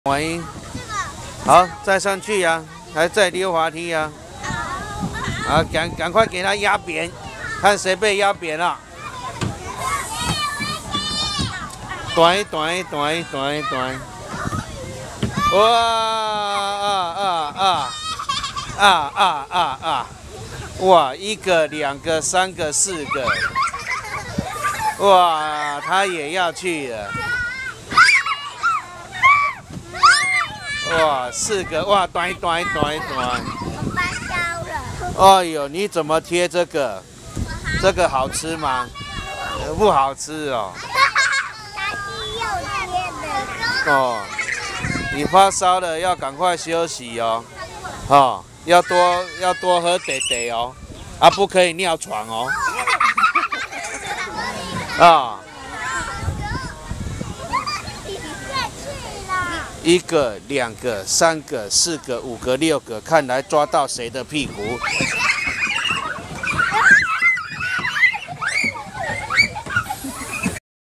玩音，好，再上去呀、还再溜滑梯呀、啊，赶快给他压扁，看谁被压扁了。短，哇哇，一个、两个、三个、四个，哇，他也要去了。哇，四个哇，短。 我发烧了。 哎呦，你怎么贴这个？这个好吃吗？不好吃哦。 它是右贴的。 哦，你发烧了要赶快休息哦。哦，要多喝水哦。啊，不可以尿床哦。啊。一个、两个、三个、四个、五个、六个，看来抓到谁的屁股。